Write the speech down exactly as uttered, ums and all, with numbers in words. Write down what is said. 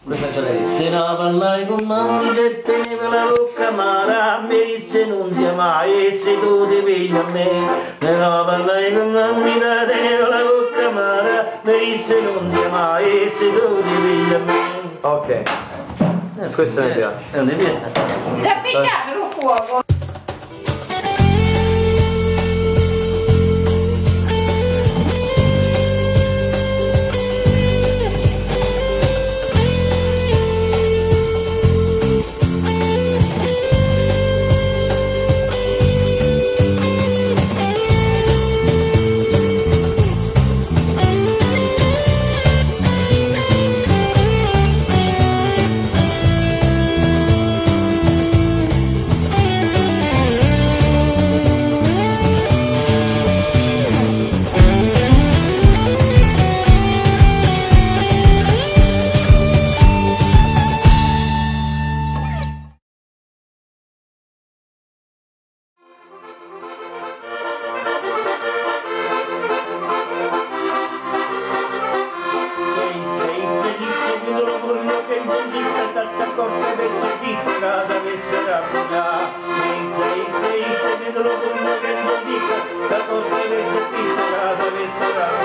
Se no parlai con mamma che teneva la bocca amara, mi disse non sia mai e se tu ti pigli a me. Se no parlai con mamma che teneva la bocca amara, mi disse non sia mai e se tu ti pigli a me. Ok, eh, questo mi piace. È un piace. Ti ha picchiato il fuoco. Casa che sarà buia, inizia, inizia, inizia, vedo lo che non dica, da corte che c'è pizza, casa che sarà